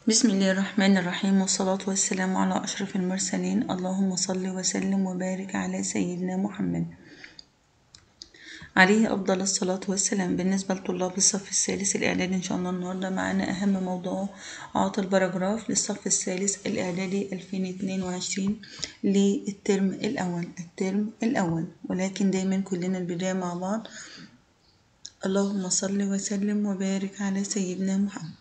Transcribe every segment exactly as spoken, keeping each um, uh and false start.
بسم الله الرحمن الرحيم، والصلاة والسلام على أشرف المرسلين. اللهم صل وسلم وبارك على سيدنا محمد عليه أفضل الصلاة والسلام. بالنسبة لطلاب الصف الثالث الإعدادي، إن شاء الله النهاردة معانا أهم موضوعات الباراجراف للصف الثالث الإعدادي ألفين واثنين وعشرين للترم الأول الترم الأول ولكن دايما كلنا البداية مع بعض. اللهم صل وسلم وبارك على سيدنا محمد.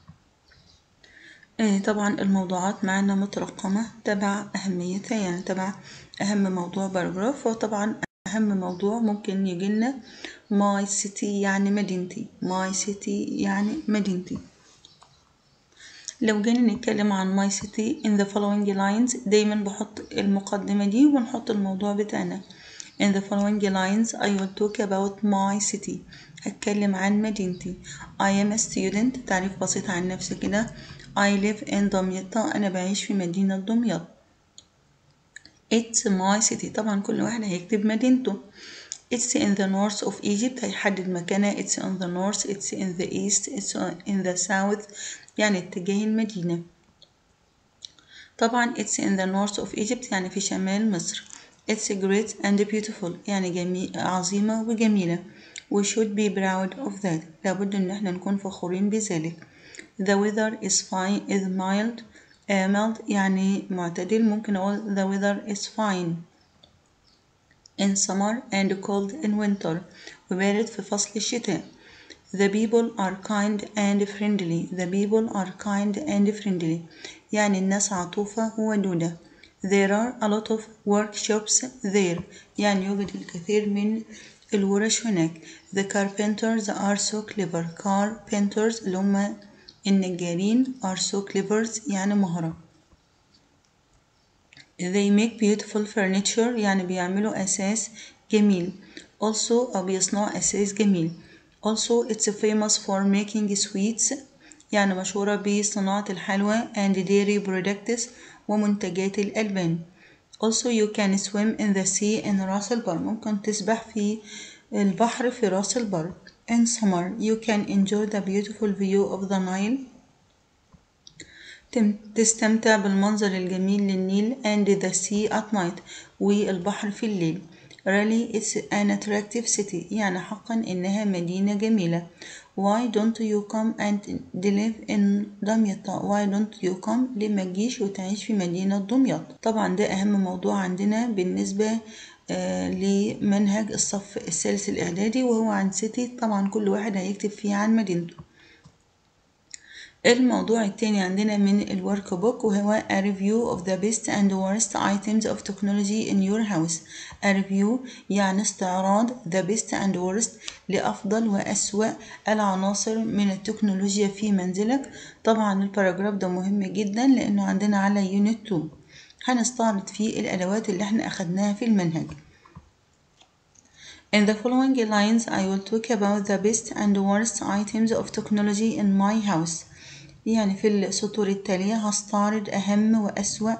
طبعا الموضوعات معنا مترقمة تبع أهميتها، يعني تبع أهم موضوع باراجراف. وطبعا أهم موضوع ممكن يجيلنا my city يعني مدينتي my city يعني مدينتي. لو جينا نتكلم عن my city in the following lines، دايما بحط المقدمة دي ونحط الموضوع بتاعنا. In the following lines I will talk about my city. هتكلم عن مدينتي. I am a student. تعريف بسيط عن نفسي كده. I live in دمياط. أنا بعيش في مدينة دمياط. It's my city. طبعا كل واحد هيكتب مدينته. It's in the north of Egypt. هيحدد مكانها. It's in the north. It's in the east. It's in the south. يعني اتجاه المدينة. طبعا it's in the north of Egypt يعني في شمال مصر. It's great and beautiful يعني جميل عظيمة وجميلة. We should be proud of that. لابد إن احنا نكون فخورين بذلك. The weather is fine is mild. uh, mild يعني معتدل. ممكن أقول the weather is fine in summer and cold in winter. وبارد في فصل الشتاء. The people are kind and friendly. The people are kind and friendly. يعني الناس عطوفة ودودة. There are a lot of workshops there. يعني يوجد الكثير من الورش هناك. The carpenters are so clever. Carpenters اللي هم النجارين are so clever يعني مهرة. They make beautiful furniture يعني بيعملوا أساس جميل. Also أو بيصنعوا أساس جميل. Also it's famous for making sweets يعني مشهورة بصناعة الحلوى and dairy products ومنتجات الألبان. Also you can swim in the sea in راس البر. ممكن تسبح في البحر في راس البر. In summer you can enjoy the beautiful view of the Nile. تستمتع بالمنظر الجميل للنيل and the sea at night والبحر في الليل. Really it's an attractive city يعني حقا إنها مدينة جميلة. Why don't you come and live in دمياط؟ Why don't you come؟ ليه ما تجيش وتعيش في مدينة دمياط؟ طبعا ده أهم موضوع عندنا بالنسبة آه لمنهج الصف الثالث الإعدادي، وهو عن سيتي. طبعا كل واحد هيكتب فيه عن مدينته. الموضوع التاني عندنا من الورك بوك، وهو a review of the best and worst items of technology in your house. a review يعني استعراض the best and worst لأفضل وأسوأ العناصر من التكنولوجيا في منزلك. طبعا الباراجراف ده مهم جدا لأنه عندنا على يونت اتنين هنستعرض فيه الأدوات اللي احنا أخدناها في المنهج. In the following lines I will talk about the best and worst items of technology in my house. يعني في السطور التالية هستعرض أهم وأسوأ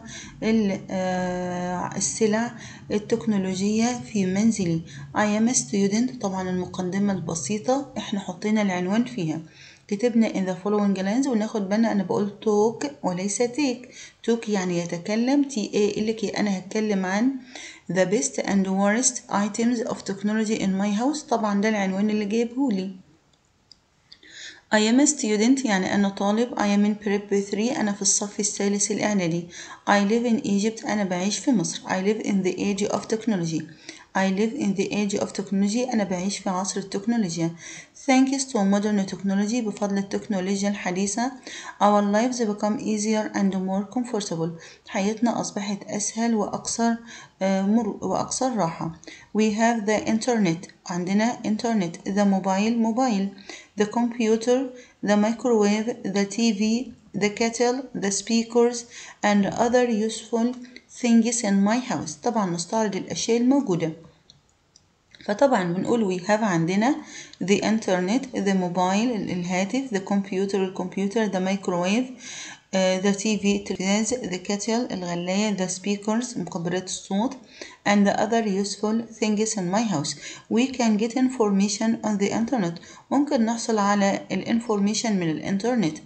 السلع التكنولوجية في منزلي. I am a student. طبعا المقدمة البسيطة احنا حطينا العنوان فيها. كتبنا in the following lines وناخد بالنا أنا بقول talk وليس take. talk يعني يتكلم. ta اللي كي أنا هتكلم عن the best and worst items of technology in my house. طبعا ده العنوان اللي جايبهولي. I am a student يعني أنا طالب. I am in prep three. أنا في الصف الثالث الإعدادي. I live in Egypt. أنا بعيش في مصر. I live in the age of technology. I live in the age of technology. أنا بعيش في عصر التكنولوجيا. Thanks to modern technology. بفضل التكنولوجيا الحديثة our lives become easier and more comfortable. حياتنا أصبحت أسهل وأكثر مر وأكثر راحة. We have the internet. عندنا internet. The mobile mobile. The computer, the microwave, the T V, the kettle, the speakers, and other useful things in my house. طبعا نستعرض الأشياء الموجودة. فطبعا بنقول we have عندنا the internet, the mobile الهاتف, the computer الكمبيوتر, the microwave, uh, the T V التلفاز, the kettle الغلاية, the speakers مكبرات الصوت, and the other useful things in my house. We can get information on the internet. ممكن نحصل على الانفورميشن من الانترنت.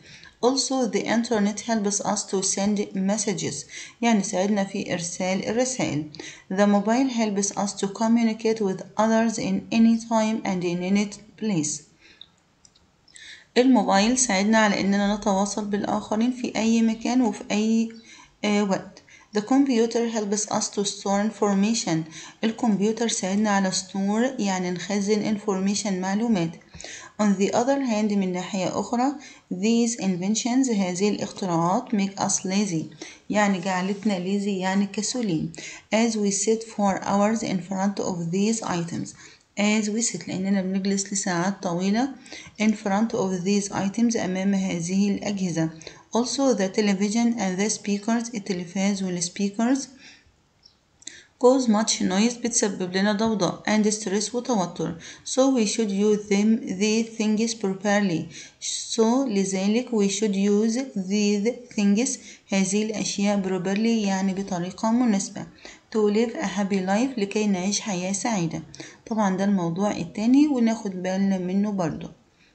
Also the internet helps us to send messages يعني ساعدنا في إرسال الرسائل. The mobile helps us to communicate with others in any time and in any place. الموبايل ساعدنا على إننا نتواصل بالآخرين في أي مكان وفي أي آه وقت. The computer helps us to store information. الكمبيوتر ساعدنا على store يعني نخزن information معلومات. On the other hand من ناحية أخرى these inventions هذه الاختراعات make us lazy يعني جعلتنا lazy يعني كسولين as we sit for hours in front of these items as we sit لأننا بنجلس لساعات طويلة in front of these items أمام هذه الأجهزة. Also the television and the speakers التلفاز والسبيكرز cause much noise بتسبب لنا ضوضاء and stress وتوتر. So we should use them these things properly. So لذلك we should use these things هذه الأشياء properly يعني بطريقة مناسبة. To live a happy life لكي نعيش حياة سعيدة. طبعا ده الموضوع التاني وناخد بالنا منه برضو.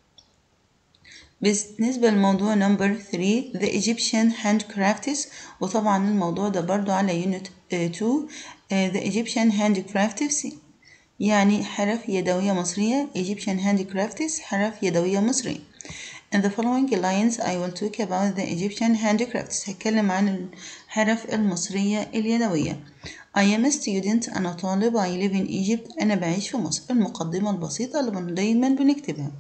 بالنسبة لموضوع نمبر ثلاثة the Egyptian handcrafts وطبعا الموضوع ده برضو على unit two uh, the Egyptian handcrafts يعني حرف يدوية مصرية Egyptian handcrafts حرف يدوية مصرية. In the following lines I will talk about the Egyptian handicrafts هتكلم عن الحرف المصرية اليدوية. I am a student أنا طالب I live in Egypt أنا بعيش في مصر. المقدمة البسيطة اللي دايما بنكتبها.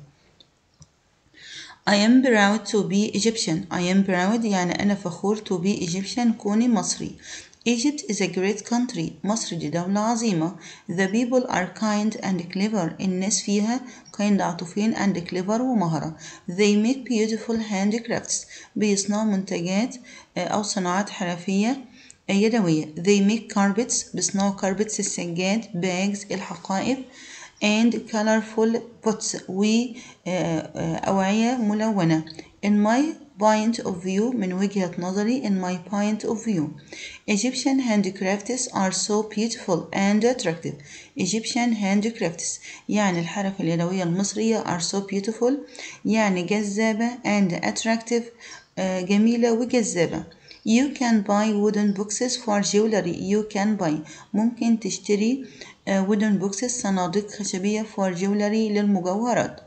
I am proud to be Egyptian. I am proud يعني أنا فخور to be Egyptian كوني مصري. Egypt is a great country. مصر دي دولة عظيمة. The people are kind and clever. الناس فيها kind عطوفين and clever ومهرة. They make beautiful handicrafts. بيصنعوا منتجات أو صناعات حرفية يدوية. They make carpets. بيصنعوا carpets السجاد bags الحقائب and colorful pots وأوعية ملونة. In my point of view من وجهة نظري in my point of view Egyptian handicrafts are so beautiful and attractive. Egyptian handicrafts يعني الحرف اليدوية المصرية are so beautiful يعني جذابة and attractive جميلة وجذابة. You can buy wooden boxes for jewelry. You can buy ممكن تشتري wooden boxes صناديق خشبية for jewelry للمجوهرات.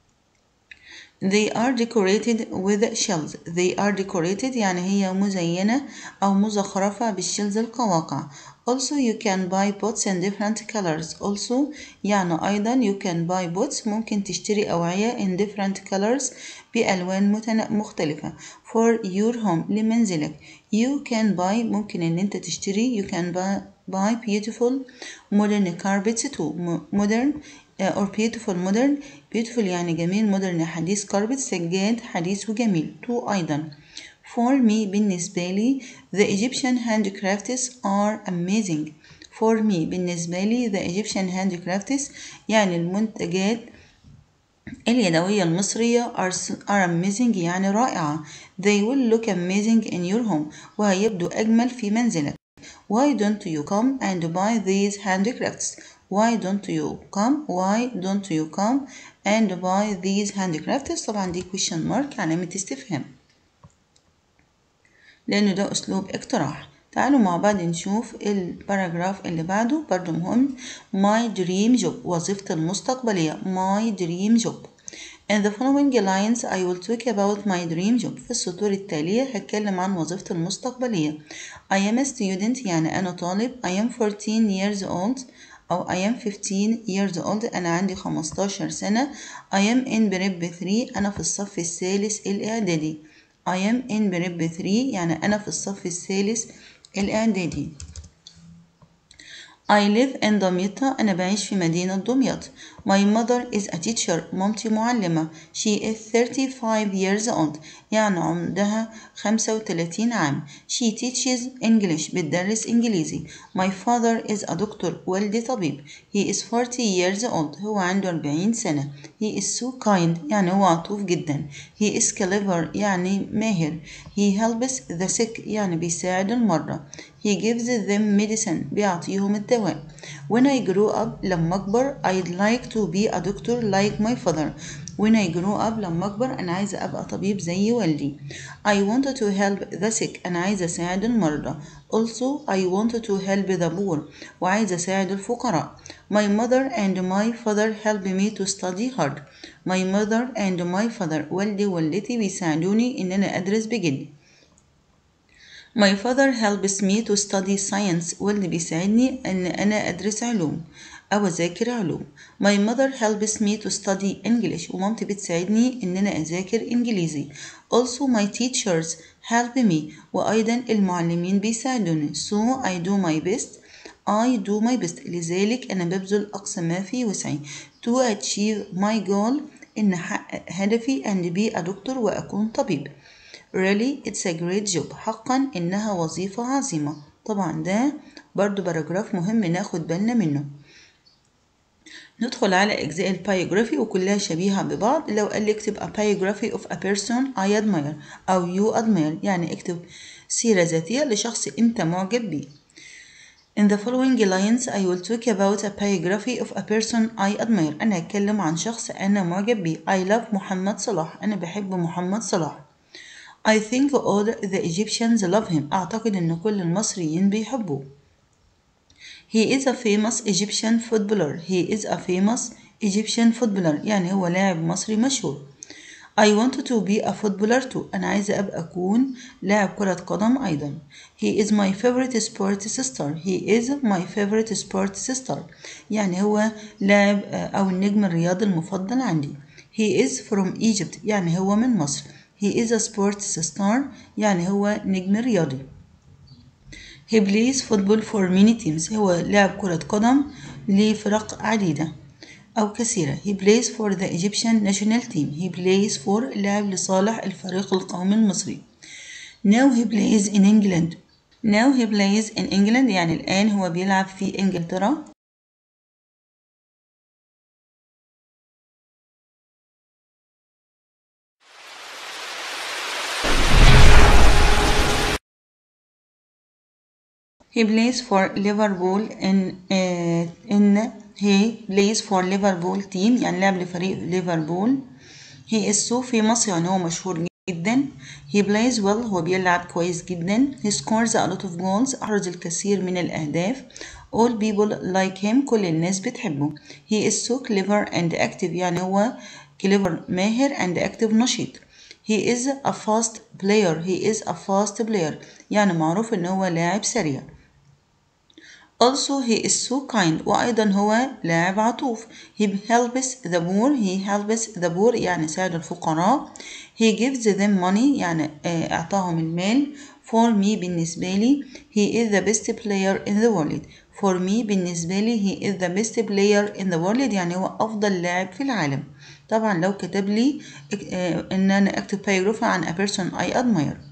They are decorated with shells. They are decorated يعني هي مزينة أو مزخرفة بالشيلز القواقع. Also you can buy pots in different colors. Also يعني أيضا you can buy pots ممكن تشتري أوعية in different colors بألوان مختلفة for your home لمنزلك. You can buy ممكن إن أنت تشتري you can buy, buy beautiful modern carpets too. modern or beautiful modern beautiful يعني جميل modern حديث carpet سجاد حديث وجميل to أيضا. For me بالنسبة لي the Egyptian handicrafts are amazing. For me بالنسبة لي the Egyptian handicrafts يعني المنتجات اليدوية المصرية are, are amazing يعني رائعة. They will look amazing in your home وهيبدو أجمل في منزلك. Why don't you come and buy these handicrafts? Why don't you come? Why don't you come and buy these handicrafts? طبعا دي question mark علامة استفهام لأنه ده أسلوب اقتراح. تعالوا مع بعض نشوف الباراجراف اللي بعده برضو مهم. My dream job وظيفتي المستقبلية. My dream job. In the following lines I will talk about my dream job. في السطور التالية هتكلم عن وظيفتي المستقبلية. I am a student يعني أنا طالب. I am fourteen years old أو I am fifteen years old أنا عندي خمستاشر سنة. I am in prep three أنا في الصف الثالث الإعدادي. I am in prep three يعني أنا في الصف الثالث الإعدادي. I live in دمياط أنا بعيش في مدينة دمياط. My mother is a teacher مامتي معلمة. She is thirty-five years old يعني عندها خمسة وثلاثين عام. She teaches English بتدرس إنجليزي. My father is a doctor والدي طبيب. He is forty years old هو عنده أربعين سنة. He is so kind يعني هو عطوف جدا. He is clever يعني ماهر. He helps the sick يعني بيساعد المرضى. He gives them medicine بيعطيهم الدواء. When I grow up لما أكبر I'd like to to be a doctor like my father. When I grow up لما أكبر أنا عايزة أبقى طبيب زي والدي. I want to help the sick. أنا عايزة أساعد المرضى. Also I want to help the poor. وعايزة أساعد الفقراء. My mother and my father help me to study hard. My mother and my father. والدي ووالدتي بيساعدوني إن أنا أدرس بجد. My father helps me to study science. والدي بيساعدني أن أنا أدرس علوم أو أذاكر علوم. My mother helps me to study English. ومامتي بتساعدني إن أنا أذاكر إنجليزي. Also my teachers help me. وأيضا المعلمين بيساعدوني. So I do my best. I do my best. لذلك أنا ببذل أقصى ما في وسعي. To achieve my goal. إن أحقق هدفي and be a doctor وأكون طبيب. Really it's a great job. حقا إنها وظيفة عظيمة. طبعا ده برضو باراجراف مهم ناخد بالنا منه. ندخل على أجزاء البايوغرافي وكلها شبيهة ببعض. لو قال لي اكتب a biography of a person I admire أو you admire يعني اكتب سيرة ذاتية لشخص أنت معجب بيه. In the following lines I will talk about a biography of a person I admire. أنا هتكلم عن شخص أنا معجب بيه. I love محمد صلاح. أنا بحب محمد صلاح. I think all the Egyptians love him. أعتقد إن كل المصريين بيحبوه. He is a famous Egyptian footballer. He is a famous Egyptian footballer. يعني هو لاعب مصري مشهور. I want to be a footballer too. أنا عايزة أبقى أكون لاعب كرة قدم أيضا. He is my favorite sports star. He is my favorite sports star. يعني هو لاعب أو النجم الرياضي المفضل عندي. He is from Egypt. يعني هو من مصر. He is a sports star. يعني هو نجم رياضي. He plays football for many teams. هو لاعب كرة قدم لفرق عديدة أو كثيرة. He plays for the Egyptian national team. He plays for لاعب لصالح الفريق القومي المصري. Now he plays in England. Now he plays in England يعني الآن هو بيلعب في إنجلترا. He plays for Liverpool in uh, in he plays for Liverpool team يعني لعب لفريق ليفربول. He is so famous يعني هو مشهور جدا. He plays well هو بيلعب كويس جدا. He scores a lot of goals أحرز الكثير من الأهداف. All people like him كل الناس بتحبه. He is so clever and active يعني هو clever ماهر and active نشيط. He is a fast player. He is a fast player يعني معروف إن هو لاعب سريع. Also he is so kind وأيضا هو لاعب عطوف. He helps the poor. He helps the poor يعني ساعد الفقراء. He gives them money يعني أعطاهم المال. For me بالنسبة لي he is the best player in the world. For me بالنسبة لي he is the best player in the world يعني هو أفضل لاعب في العالم. طبعا لو كتب لي إن أنا أكتب biography عن a person I admire.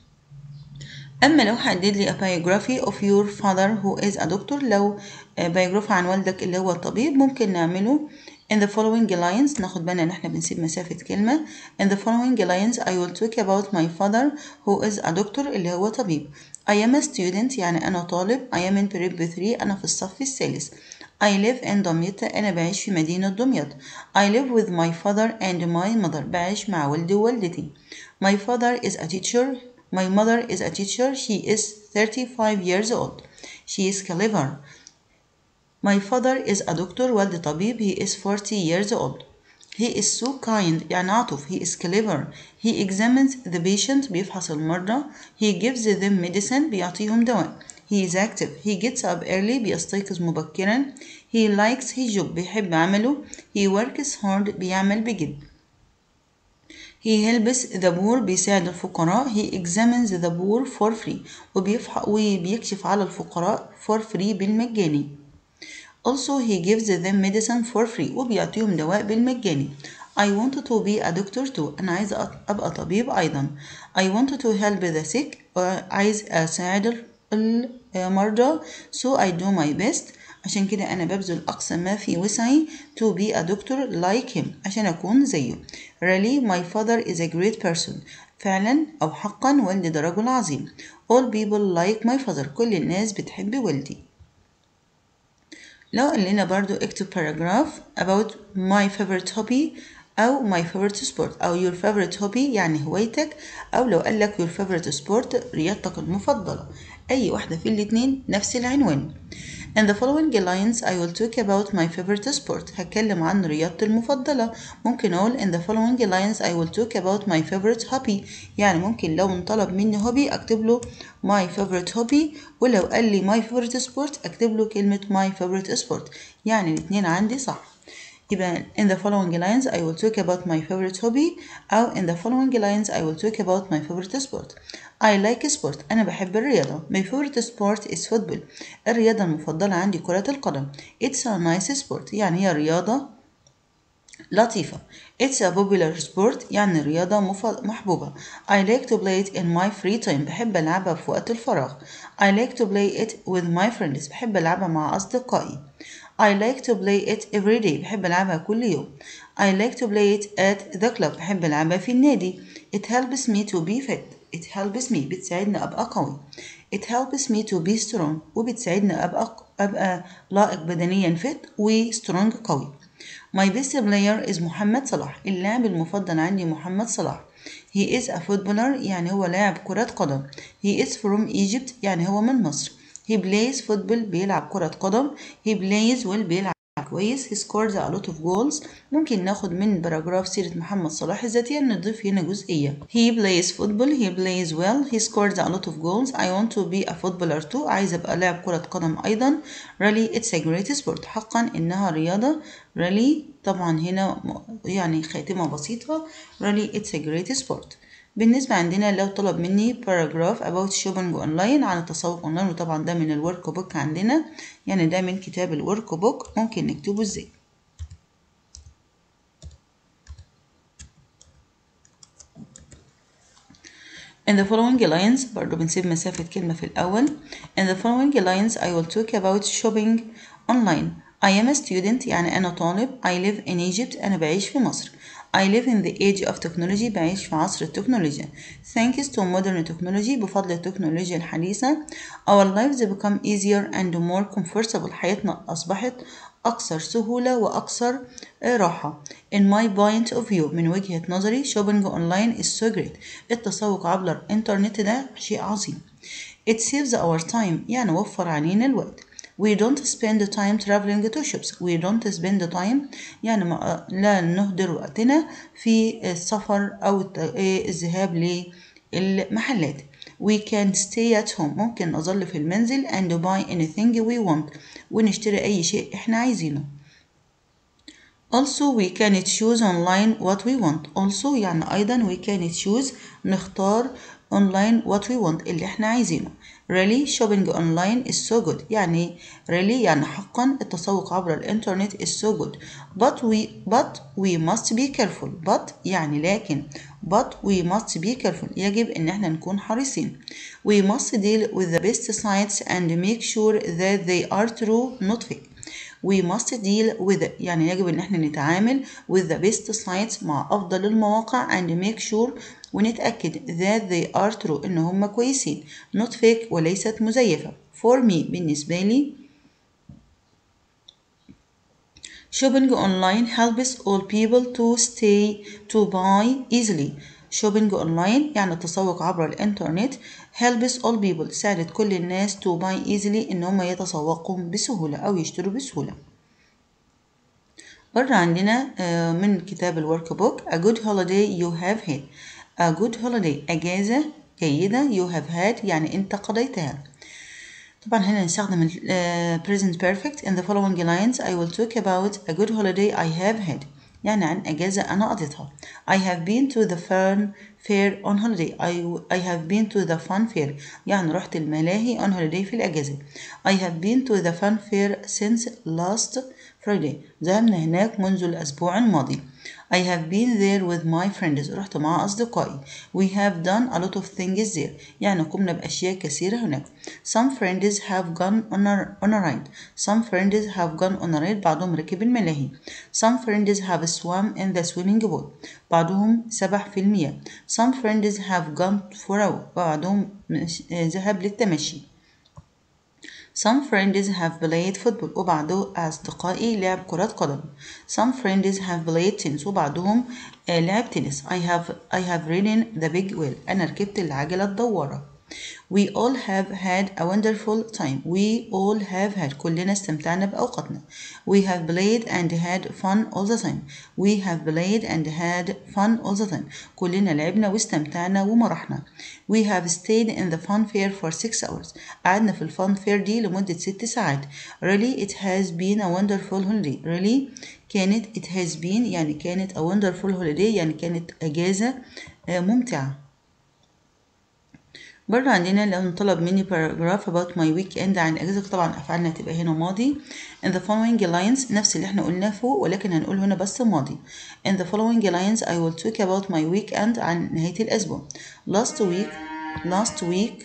أما لو حدد لي a biography of your father who is a doctor لو biography عن والدك اللي هو الطبيب ممكن نعمله in the following lines. ناخد بالنا إن إحنا بنسيب مسافة كلمة. In the following lines I will talk about my father who is a doctor اللي هو طبيب. I am a student يعني أنا طالب. I am in prep three أنا في الصف الثالث. I live in دمياط أنا بعيش في مدينة دمياط. I live with my father and my mother بعيش مع والدي ووالدتي. My father is a teacher. My mother is a teacher. She is thirty-five years old. She is clever. My father is a doctor. والدي طبيب. He is forty years old. He is so kind يعني عاطف. He is clever. He examines the patient بيفحص المرضى. He gives them medicine بيعطيهم دواء. He is active. He gets up early بيستيقظ مبكرا. He likes his job بيحب عمله. He works hard بيعمل بجد. He helps the poor بيساعد الفقراء. He examines the poor for free وبيكشف على الفقراء for free بالمجاني. Also he gives them medicine for free وبيعطيهم دواء بالمجاني. I want to be a doctor too. أنا عايز أبقى طبيب أيضا. I want to help the sick. عايز أساعد المرضى. So I do my best. عشان كده أنا ببذل أقصى ما في وسعي to be a doctor like him عشان أكون زيه. Really my father is a great person. فعلا أو حقا والدي ده رجل عظيم. All people like my father. كل الناس بتحب والدي. لو قال لنا برضو اكتب paragraph about my favorite hobby أو my favorite sport أو your favorite hobby يعني هوايتك، أو لو قال لك your favorite sport رياضتك المفضلة، أي واحدة في الاتنين نفس العنوان. In the following lines I will talk about my favorite sport. هتكلم عن رياضتي المفضلة. ممكن أقول in the following lines I will talk about my favorite hobby. يعني ممكن لو انطلب مني hobby أكتب له my favorite hobby، ولو قال لي my favorite sport أكتب له كلمة my favorite sport. يعني الاتنين عندي صح. يبقى in the following lines I will talk about my favorite hobby أو in the following lines I will talk about my favorite sport. I like sport. أنا بحب الرياضة. My favorite sport is football. الرياضة المفضلة عندي كرة القدم. It's a nice sport. يعني هي رياضة لطيفة. It's a popular sport. يعني رياضة محبوبة. I like to play it in my free time. بحب ألعبها في وقت الفراغ. I like to play it with my friends. بحب ألعبها مع أصدقائي. I like to play it every day. بحب ألعبها كل يوم. I like to play it at the club. بحب ألعبها في النادي. It helps me to be fit. It helps me بتساعدني أبقى قوي. It helps me to be strong. وبتساعدني أبقى أبقى لائق بدنيا fit و strong قوي. My best player is محمد صلاح. اللاعب المفضل عندي محمد صلاح. He is a footballer. يعني هو لاعب كرة قدم. He is from Egypt. يعني هو من مصر. He plays football. بيلعب كرة قدم. He plays well. بيلعب كويس. He scores a lot of goals. ممكن ناخد من باراجراف سيرة محمد صلاح الذاتية نضيف هنا جزئية. He plays football. He plays well. He scores a lot of goals. I want to be a footballer too. عايز أبقى لاعب كرة قدم أيضا. Really it's a great sport. حقا إنها رياضة. Really طبعا هنا يعني خاتمة بسيطة. Really it's a great sport. بالنسبة عندنا لو طلب مني paragraph about shopping online عن التسوق اونلاين، وطبعا ده من الورك بوك عندنا، يعني ده من كتاب الورك بوك، ممكن نكتبه ازاي. In the following lines برضو بنسيب مسافة كلمة في الأول. In the following lines I will talk about shopping online. I am a student يعني أنا طالب. I live in Egypt أنا بعيش في مصر. I live in the age of technology بعيش في عصر التكنولوجيا. Thanks to modern technology بفضل التكنولوجيا الحديثة our lives become easier and more comfortable. حياتنا أصبحت أكثر سهولة وأكثر راحة. In my point of view من وجهة نظري shopping online is so great. التسوق عبر الإنترنت ده شيء عظيم. It saves our time يعني وفر علينا الوقت. We don't spend time traveling to shops. We don't spend time يعني ما لا نهدر وقتنا في السفر أو الذهاب للمحلات. We can stay at home. ممكن نظل في المنزل and buy anything we want. ونشتري أي شيء إحنا عايزينه. Also we can choose online what we want. Also يعني أيضا we can choose نختار online what we want اللي احنا عايزينه. Really shopping online is so good. يعني really يعني حقا التسوق عبر الإنترنت is so good. But we but we must be careful. But يعني لكن but we must be careful. يجب إن احنا نكون حريصين. We must deal with the best sites and make sure that they are true not fake. We must deal with it. يعني يجب ان احنا نتعامل with the best sites مع افضل المواقع and make sure ونتأكد that they are true ان هم كويسين not fake وليست مزيفة. For me بالنسبة لي shopping online helps all people to stay to buy easily. shopping online يعني التسوق عبر الإنترنت helps all people ساعدت كل الناس to buy easily إن هم يتسوقوا بسهولة أو يشتروا بسهولة. برا عندنا من كتاب الورك بوك a good holiday you have had. a good holiday أجازة جيدة you have had يعني أنت قضيتها. طبعا هنا نستخدم ال uh, present perfect. in the following lines I will talk about a good holiday I have had. يعني عن أجازة أنا قضيتها. I have been to the fun fair on holiday. I, I have been to the fun fair. يعني رحت الملاهي on holiday في الأجازة. I have been to the fun fair since last Friday. ذهبنا هناك منذ الأسبوع الماضي. I have been there with my friends. رحت مع أصدقائي. We have done a lot of things there. يعني قمنا بأشياء كثيرة هناك. Some friends have gone on a, on a ride. Some friends have gone on a ride. بعضهم ركب الملاهي. Some friends have swum in the swimming pool. بعضهم سبح في المياه. Some friends have gone for a walk. بعضهم ذهب للتمشي. Some friends have played football. وبعض أصدقائي لعب كرة قدم. Some friends have played tennis. وبعضهم لعب تنس. I have I have ridden the big wheel. أنا ركبت العجلة الدوارة. We all have had a wonderful time. We all have had. كلنا استمتعنا بأوقاتنا. We have played and had fun all the time. We have played and had fun all the time. كلنا لعبنا واستمتعنا ومرحنا. We have stayed in the fun fair for six hours. قعدنا في الفان فير دي لمدة ست ساعات. Really it has been a wonderful holiday. Really كانت it has been يعني كانت a wonderful holiday يعني كانت أجازة ممتعة. برضه عندنا لو طلب مني paragraph about my weekend عن الأجازة طبعا أفعالنا هتبقى هنا ماضي. In the following lines نفس اللي احنا قلناه فوق ولكن هنقول هنا بس ماضي. In the following lines I will talk about my weekend عن نهاية الأسبوع. Last week last week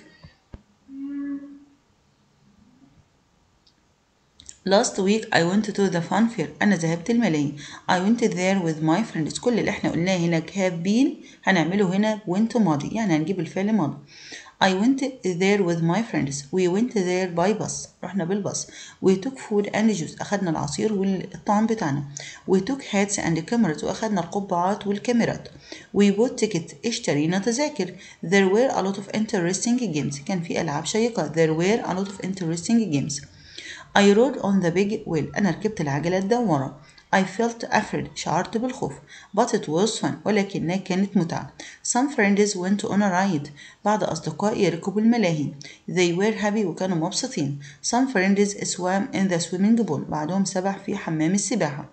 Last week I went to the fun fair. أنا ذهبت الملاهي. I went there with my friends. كل اللي احنا قلناه هنا have been هنعمله هنا went ماضي يعني هنجيب الفعل ماضي. I went there with my friends. We went there by bus. رحنا بالباص. We took food and juice. أخدنا العصير والطعام بتاعنا. We took hats and cameras. وأخدنا القبعات والكاميرات. We bought tickets. اشترينا تذاكر. There were a lot of interesting games. كان في ألعاب شيقة. There were a lot of interesting games. I rode on the big wheel. أنا ركبت العجلة الدوارة. I felt afraid. شعرت بالخوف. But it was fun. ولكنها كانت متعة. Some friends went on a ride. بعض أصدقائي ركبوا الملاهي. They were happy. وكانوا مبسوطين. Some friends swam in the swimming pool. بعضهم سبح في حمام السباحة.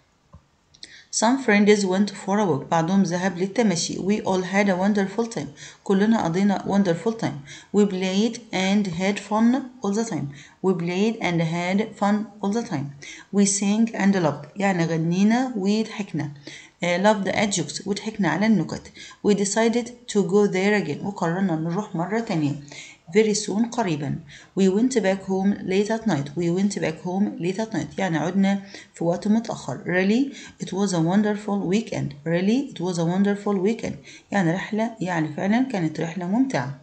Some friends went for a walk. بعضهم ذهب للتمشي. We all had a wonderful time. كلنا قضينا wonderful time. We played and had fun all the time. We played and had fun all the time. We sang and laughed. يعني غنينا وضحكنا. Uh, loved at jokes. وضحكنا على النكت. We decided to go there again. وقررنا نروح مرة تانية. Very soon قريبا. We went back home late at night. We went back home late at night. يعني عدنا في وقت متأخر. Really it was a wonderful weekend. Really it was a wonderful weekend. يعني رحلة يعني فعلا كانت رحلة ممتعة.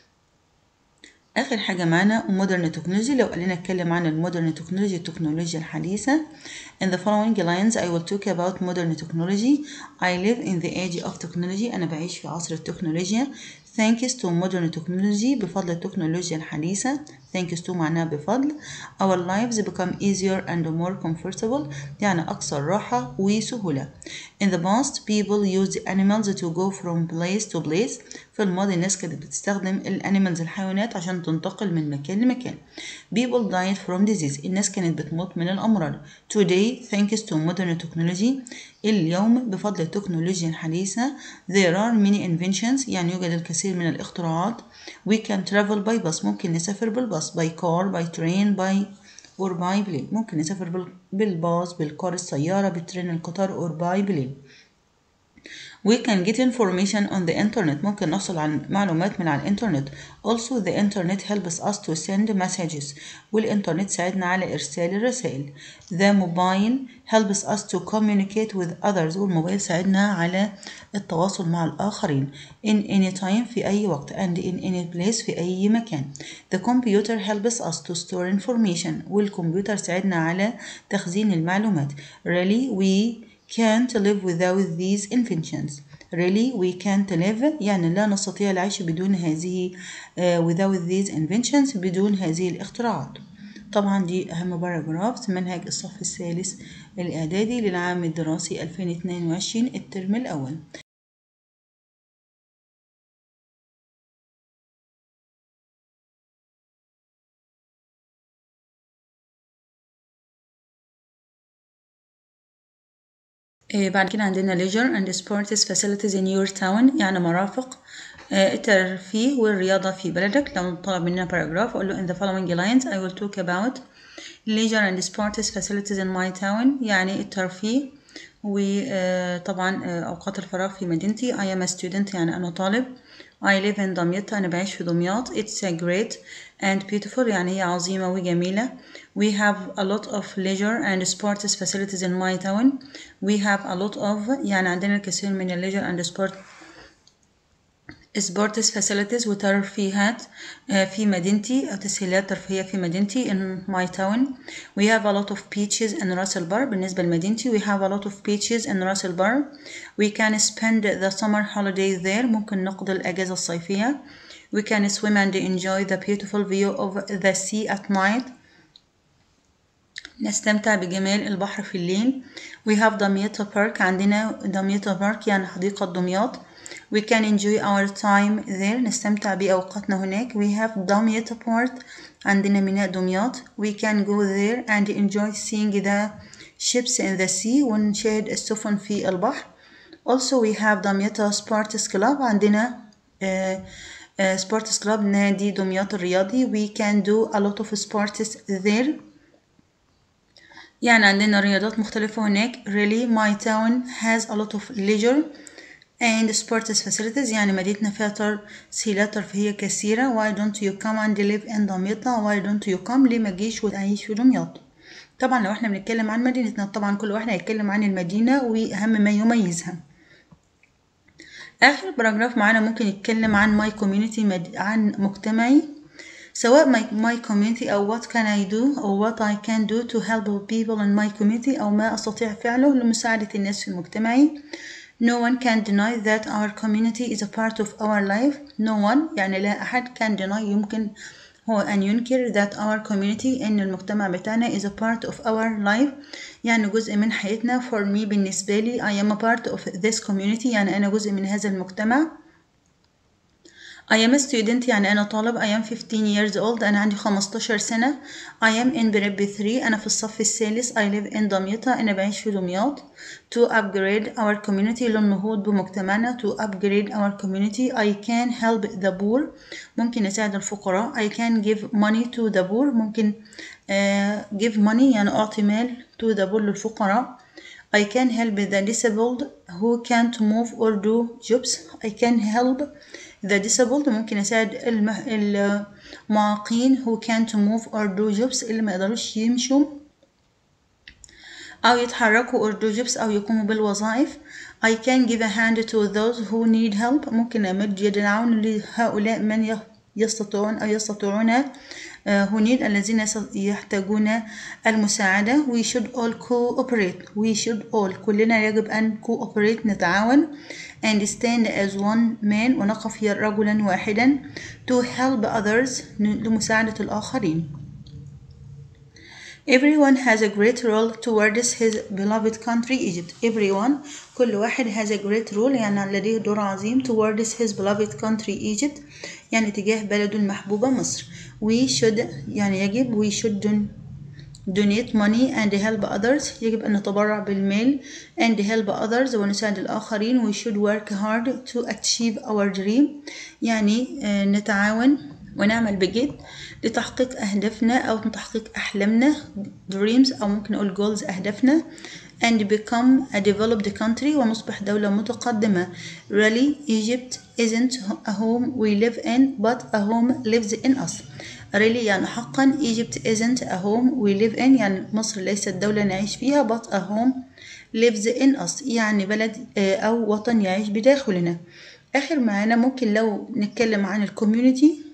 آخر حاجة معانا modern technology. لو قالنا نتكلم عن المودرن تكنولوجي التكنولوجيا الحديثة. In the following lines I will talk about modern technology. I live in the age of technology. أنا بعيش في عصر التكنولوجيا. Thanks to modern technology. بفضل التكنولوجيا الحديثة. Thanks to معناها بفضل. Our lives become easier and more comfortable. يعني أكثر راحة وسهولة. In the past people used animals to go from place to place. في الماضي الناس كانت بتستخدم الانيمالز الحيوانات عشان تنتقل من مكان لمكان. People died from disease. الناس كانت بتموت من الأمراض. Today thanks to modern technology. اليوم بفضل التكنولوجيا الحديثة. There are many inventions. يعني يوجد الكثير من الاختراعات. We can travel by bus. ممكن نسافر بالباص. By car, by train, by or by plane. ممكن نسافر بالباص بالكار السيارة بالترين القطار or by plane. We can get information on the internet. ممكن نحصل على معلومات من على الإنترنت. Also the internet helps us to send messages. والإنترنت ساعدنا على إرسال الرسائل. The mobile helps us to communicate with others. والموبايل ساعدنا على التواصل مع الآخرين. In any time في أي وقت and in any place في أي مكان. The computer helps us to store information. والكمبيوتر ساعدنا على تخزين المعلومات. Really we can't live without these inventions. Really we can't live يعني لا نستطيع العيش بدون هذه uh, without these inventions بدون هذه الاختراعات. طبعا دي أهم باراجراف منهج الصف الثالث الإعدادي للعام الدراسي ألفين واثنين وعشرين الترم الأول. بعد كده عندنا leisure and sports facilities in your town. يعني مرافق الترفيه والرياضة في بلدك. لو طلب مننا باراجراف أقول له in the following lines I will talk about leisure and sports facilities in my town. يعني الترفيه وطبعا أوقات الفراغ في مدينتي. I am a student يعني أنا طالب. I live in دمياط أنا بعيش في دمياط. It's a great and beautiful يعني هي عظيمة وجميلة. We have a lot of leisure and sports facilities in my town. We have a lot of يعني عندنا الكثير من ال leisure and sport sports facilities وترفيهات في مدينتي أو تسهيلات ترفيهية في مدينتي in my town. We have a lot of beaches in راس البر. بالنسبة لمدينتي we have a lot of beaches in راس البر. We can spend the summer holiday there. ممكن نقضي الأجازة الصيفية. We can swim and enjoy the beautiful view of the sea at night. نستمتع بجمال البحر في الليل. We have دمياط Park. عندنا دمياط Park يعني حديقة دمياط. We can enjoy our time there. نستمتع بأوقاتنا هناك. We have دمياط Port. عندنا ميناء دمياط. We can go there and enjoy seeing the ships in the sea. ونشاهد السفن في البحر. Also we have دمياط Sports Club. عندنا uh, uh, Sports Club نادي دمياط الرياضي. We can do a lot of sports there. يعني عندنا رياضات مختلفة هناك. Really my town has a lot of leisure and sports facilities. يعني مدينتنا فيها تسهيلات ترفيهية كثيرة. Why don't you come and live in دمياط? Why don't you come؟ ليه ما تجيش وتعيش في دمياط؟ طبعا لو احنا بنتكلم عن مدينتنا طبعا كل واحد هيتكلم عن المدينة وأهم ما يميزها. آخر باراجراف معانا ممكن يتكلم عن my community مد... عن مجتمعي. سواء my, my community أو what can I do أو what I can do to help people in my community أو ما أستطيع فعله لمساعدة الناس في مجتمعي. No one can deny that our community is a part of our life. No one يعني لا أحد can deny يمكن هو أن ينكر that our community إن المجتمع بتاعنا is a part of our life يعني جزء من حياتنا. For me بالنسبة لي I am a part of this community يعني أنا جزء من هذا المجتمع. I am a student يعني أنا طالب. I am fifteen years old أنا عندي خمستاشر سنة. I am in prep three أنا في الصف الثالث. I live in دمياط أنا بعيش في دمياط. To upgrade our community للنهوض بمجتمعنا. To upgrade our community I can help the poor ممكن أساعد الفقراء. I can give money to the poor ممكن uh, give money يعني أعطي مال to the poor للفقراء. I can help the disabled who can't move or do jobs. I can help the disabled ممكن أساعد المعاقين who can't move or do jobs اللي ما يقدروش يمشوا أو يتحركوا or do jobs أو يقوموا بالوظائف. I can give a hand to those who need help ممكن أمد يد العون لهؤلاء من يستطيعون أو يستطيعون who need الذين يحتاجون المساعدة. We should all cooperate. We should all كلنا يجب أن cooperate نتعاون and stand as one man ونقف رجلا واحدا to help others لمساعدة الآخرين. Everyone has a great role towards his beloved country Egypt. Everyone كل واحد has a great role يعني لديه دور عظيم towards his beloved country Egypt يعني تجاه بلده المحبوبة مصر. We should يعني يجب we should donate money and help others يجب أن نتبرع بالمال and help others ونساعد الآخرين. We should work hard to achieve our dream يعني نتعاون ونعمل بجد لتحقيق أهدافنا أو تحقيق أحلامنا dreams أو ممكن نقول goals أهدافنا and become a developed country ونصبح دولة متقدمة. Really Egypt isn't a home we live in but a home lives in us. Really يعني حقا Egypt isn't a home we live in يعني مصر ليست دولة نعيش فيها but a home lives in us يعني بلد أو وطن يعيش بداخلنا. آخر معانا ممكن لو نتكلم عن الكوميونيتي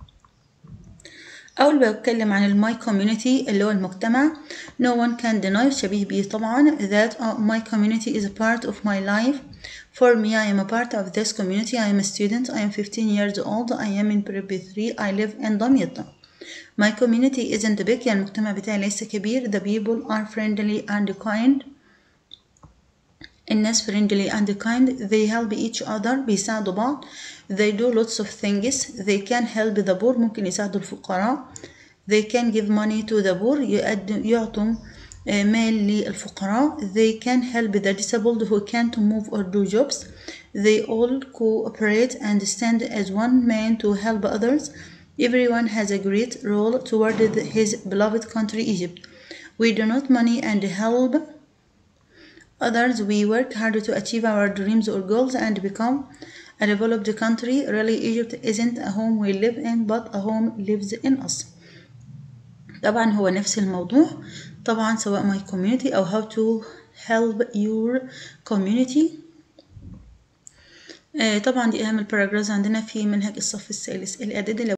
أول بتكلم عن الماي كوميونيتي اللي هو المجتمع. No one can deny شبيه بيه طبعا that my community is a part of my life. For me I am a part of this community. I am a student. I am fifteen years old. I am in prep three. I live in دمياط. My community isn't big يعني المجتمع بتاعي ليس كبير. The people are friendly and kind. الناس friendly and kind. They help each other بيساعدوا بعض. They do lots of things. They can help the poor ممكن يساعدوا الفقراء. They can give money to the poor يعطوا مال للفقراء. They can help the disabled who can't move or do jobs. They all cooperate and stand as one man to help others. Everyone has a great role toward his beloved country Egypt. We donate money and help others. We work hard to achieve our dreams or goals and become a developed country. Really Egypt isn't a home we live in but a home lives in us. طبعا هو نفس الموضوع طبعا سواء my community أو how to help your community. آه طبعا دي أهم الباراجرافز عندنا في منهج الصف الثالث الإعدادي.